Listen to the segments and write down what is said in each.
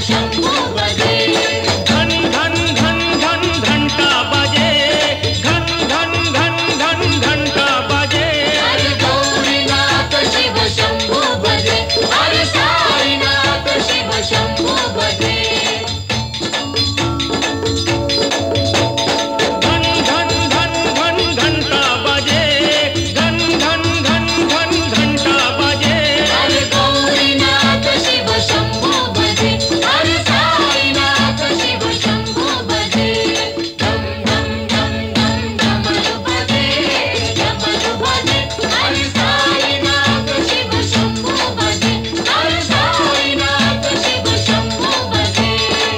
शंभू बजे। घन घन घन घन घंटा बजे, घन घन घन घन घंटा बजे। हरे गौरीनाथ शिव शंभू बजे, हरे साईनाथ शिव शंभू बजे। घन घन घन घन घंटा बजे, घन घन घन घन घंटा बजे। हरे गौरीनाथ शिव शंभू बजे, हरे साईनाथ शिव शंभू बजे। धम धम धम धम धमरू बजे, धमरू बजे। हरे साईनाथ शिव शंभू बजे, हरे साईनाथ शिव शंभू बजे।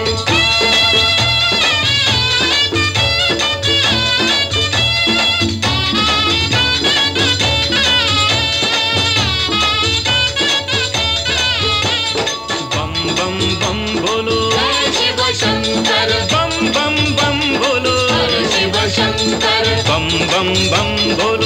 बम बम बम बोलो, जय शिव शंकर, बम बम बम बोलो, हर शिव शंकर। बम बम बम बोलो।